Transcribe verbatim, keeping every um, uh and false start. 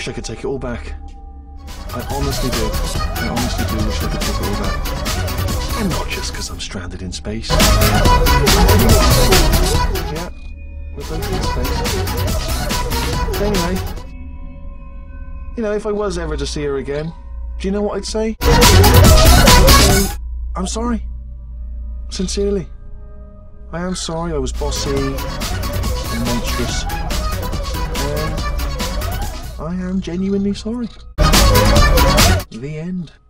wish I could take it all back. I honestly do. I honestly do wish I could take it all back. And not just because I'm stranded in space. Yeah, we're both in space. But anyway, you know, if I was ever to see her again, do you know what I'd say? I'd say, I'm sorry. Sincerely. I am sorry I was bossy and monstrous. And I am genuinely sorry. The end.